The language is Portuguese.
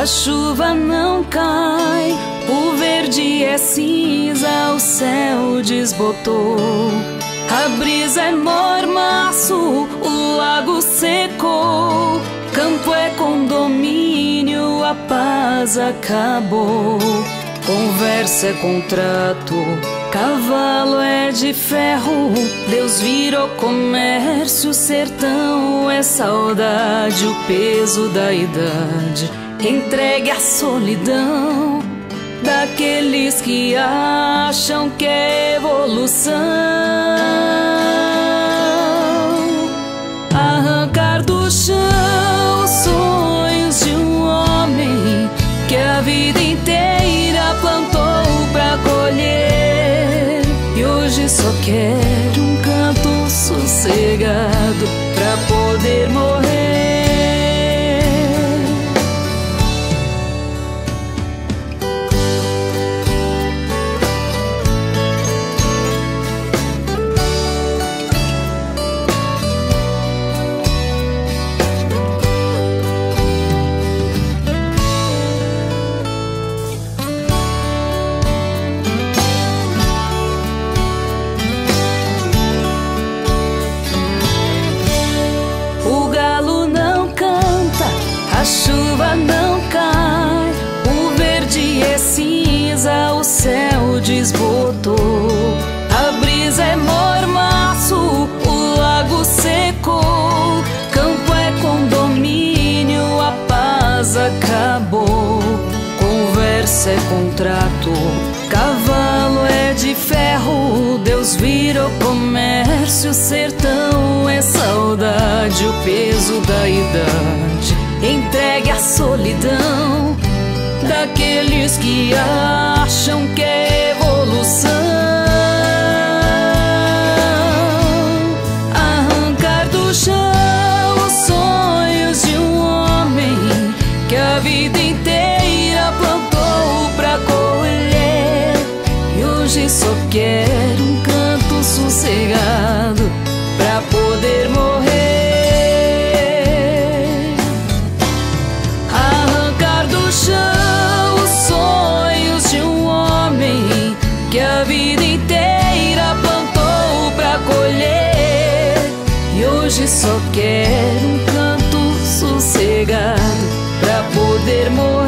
a chuva não cai, o verde é cinza, o céu desbotou. A brisa é mormaço, o lago secou. Campo é condomínio, a paz acabou. Conversa é contrato, cavalo é de ferro. Deus virou comércio, sertão é saudade. O peso da idade entregue à solidão daqueles que acham que é evolução. Arrancar do chão os sonhos de um homem que a vida inteira plantou pra colher, e hoje só quer um canto sossegado pra poder morrer. A chuva não cai, o verde é cinza, o céu desbotou. A brisa é mormaço, o lago secou. Campo é condomínio, a paz acabou. Conversa é contrato, cavalo é de ferro. Deus virou comércio, sertão é saudade. O peso da idade entregue à solidão daqueles que acham que é evolução. Arrancar do chão os sonhos de um homem que a vida inteira plantou pra colher, e hoje só quer um canto sossegado pra poder morrer. Que a vida inteira plantou pra colher, e hoje só quer um canto sossegado pra poder morrer.